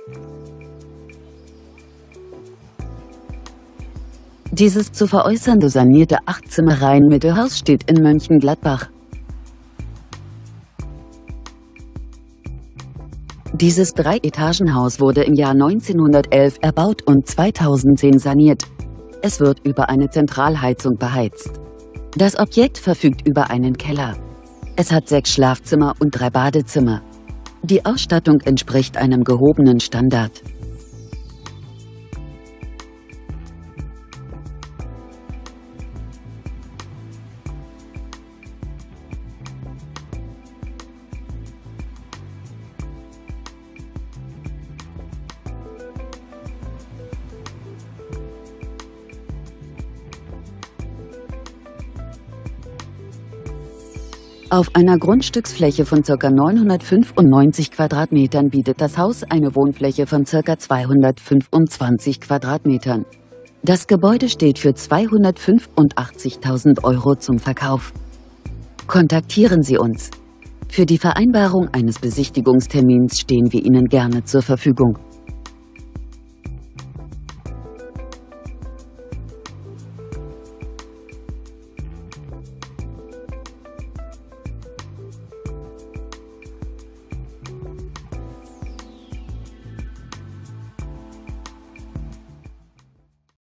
Dieses zu veräußernde sanierte 8-Zimmer-Reihenmittelhaus steht in Mönchengladbach. Dieses 3-Etagenhaus wurde im Jahr 1911 erbaut und 2010 saniert. Es wird über eine Zentralheizung beheizt. Das Objekt verfügt über einen Keller. Es hat 6 Schlafzimmer und 3 Badezimmer. Die Ausstattung entspricht einem gehobenen Standard. Auf einer Grundstücksfläche von ca. 995 Quadratmetern bietet das Haus eine Wohnfläche von ca. 225 Quadratmetern. Das Gebäude steht für 285.000 € zum Verkauf. Kontaktieren Sie uns. Für die Vereinbarung eines Besichtigungstermins stehen wir Ihnen gerne zur Verfügung.